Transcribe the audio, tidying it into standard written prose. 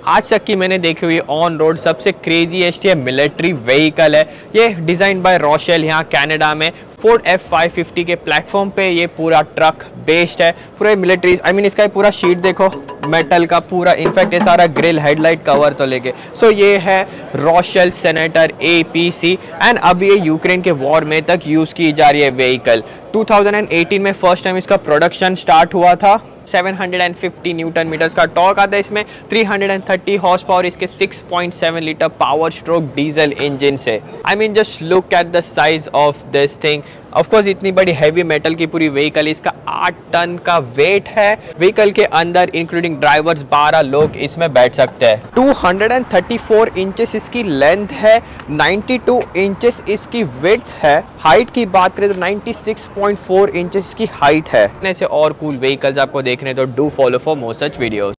आज तक की मैंने देखी हुई ऑन रोड सबसे क्रेजीएस्ट ये मिलिट्री व्हीकल है। ये डिज़ाइन बाय रॉशेल यहाँ कनाडा में फोर्ड F550 के प्लेटफॉर्म पे ये पूरा ट्रक बेस्ड है। पूरे मिलिट्री इसका पूरा शीट देखो मेटल का पूरा, इनफैक्ट ये सारा ग्रिल हेडलाइट कवर तो लेके। सो ये है रॉशेल सेनेटर APC एंड अब ये यूक्रेन के वॉर में तक यूज़ की जा रही है व्हीकल। 2018 में फर्स्ट टाइम इसका प्रोडक्शन स्टार्ट हुआ था। 750 न्यूटन मीटर्स का टॉर्क आता है इसमें, 330 हॉर्स पावर इसके 6.7 litre power stroke diesel engine से। Just look at the size of this thing. Of course इतनी बड़ी हैवी मेटल की पूरी व्हीकल, इसका 8 टन का वेट है। व्हीकल के अंदर इंक्लूडिंग ड्राइवर्स 12 लोग इसमें बैठ सकते हैं। 234 इंचेस इसकी लेंथ है, 92 इंचेस इसकी विड्थ है। हाइट की बात करें तो 96.4 इंचेस की हाइट है। ऐसे और कूल व्हीकल्स आपको देखने तो do follow for more such videos.